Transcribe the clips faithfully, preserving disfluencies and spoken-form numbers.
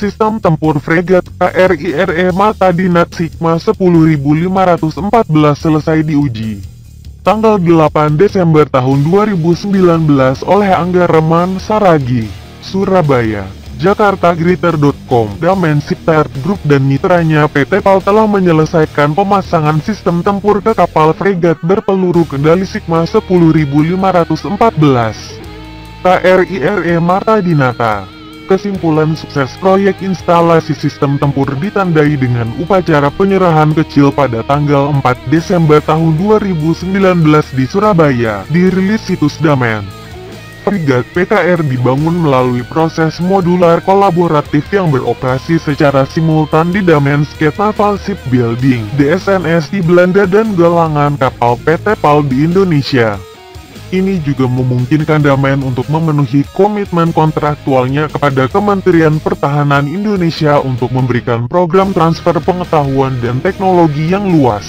Sistem tempur fregat K R I R E Mata Dinat Sigma sepuluh ribu lima ratus empat belas selesai diuji tanggal delapan Desember tahun dua ribu sembilan belas oleh Angga Reman Saragi, Surabaya. Jakarta Greater dot com, Damen Shipyard Group dan mitranya P T PAL telah menyelesaikan pemasangan sistem tempur ke kapal fregat berpeluru kendali Sigma sepuluh ribu lima ratus empat belas K R I R E Marta Dinata. Kesimpulan sukses proyek instalasi sistem tempur ditandai dengan upacara penyerahan kecil pada tanggal empat Desember tahun dua ribu sembilan belas di Surabaya, dirilis situs Damen. Fregat P K R dibangun melalui proses modular kolaboratif yang beroperasi secara simultan di Damenscape Naval Shipbuilding D S N S di Belanda dan galangan kapal P T PAL di Indonesia. Ini juga memungkinkan Damen untuk memenuhi komitmen kontraktualnya kepada Kementerian Pertahanan Indonesia untuk memberikan program transfer pengetahuan dan teknologi yang luas.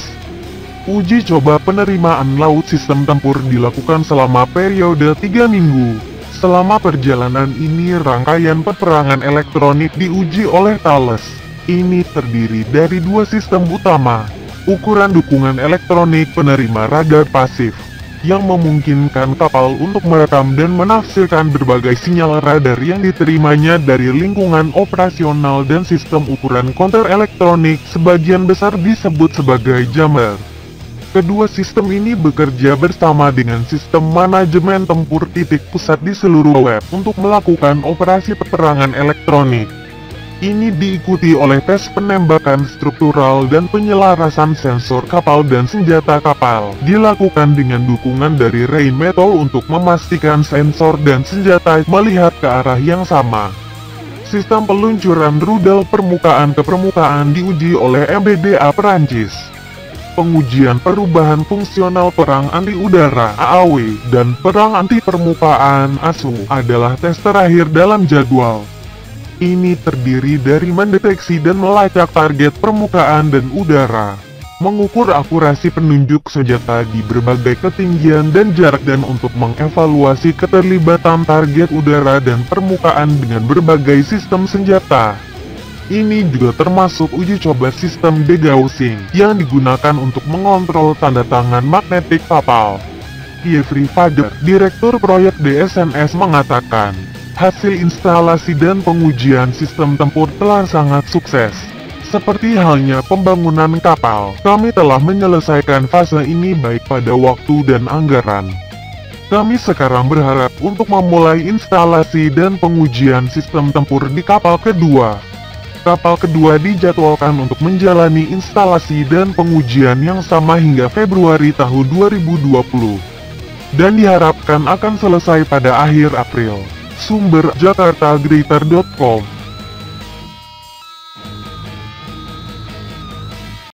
Uji coba penerimaan laut sistem tempur dilakukan selama periode tiga minggu. Selama perjalanan ini rangkaian peperangan elektronik diuji oleh Thales. Ini terdiri dari dua sistem utama, ukuran dukungan elektronik penerima radar pasif, yang memungkinkan kapal untuk merekam dan menafsirkan berbagai sinyal radar yang diterimanya dari lingkungan operasional dan sistem ukuran counter elektronik sebagian besar disebut sebagai jammer. Kedua sistem ini bekerja bersama dengan sistem manajemen tempur titik pusat di seluruh web untuk melakukan operasi peperangan elektronik. Ini diikuti oleh tes penembakan struktural dan penyelarasan sensor kapal dan senjata kapal, dilakukan dengan dukungan dari Rheinmetall untuk memastikan sensor dan senjata melihat ke arah yang sama. Sistem peluncuran rudal permukaan ke permukaan diuji oleh M B D A Perancis. Pengujian perubahan fungsional perang anti-udara A A W dan perang anti-permukaan A S U adalah tes terakhir dalam jadwal. Ini terdiri dari mendeteksi dan melacak target permukaan dan udara, mengukur akurasi penunjuk senjata di berbagai ketinggian dan jarak dan untuk mengevaluasi keterlibatan target udara dan permukaan dengan berbagai sistem senjata. Ini juga termasuk uji coba sistem degaussing yang digunakan untuk mengontrol tanda tangan magnetik kapal. Jeffrey Fader, Direktur Proyek D S N S mengatakan, hasil instalasi dan pengujian sistem tempur telah sangat sukses. Seperti halnya pembangunan kapal, kami telah menyelesaikan fase ini baik pada waktu dan anggaran. Kami sekarang berharap untuk memulai instalasi dan pengujian sistem tempur di kapal kedua. Kapal kedua dijadwalkan untuk menjalani instalasi dan pengujian yang sama hingga Februari tahun dua ribu dua puluh. Dan diharapkan akan selesai pada akhir April. Sumber Jakarta Greater dot com